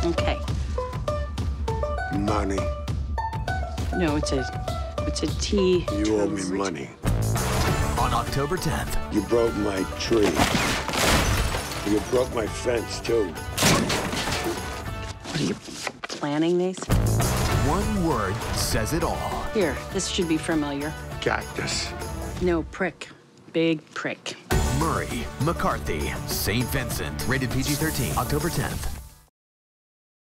Okay. Money. No, it's a T. You owe me money. On October 10th. You broke my tree. You broke my fence, too. What are you planning these? One word says it all. Here, this should be familiar. Cactus. No, prick. Big prick. Murray, McCarthy, St. Vincent. Rated PG-13. October 10th.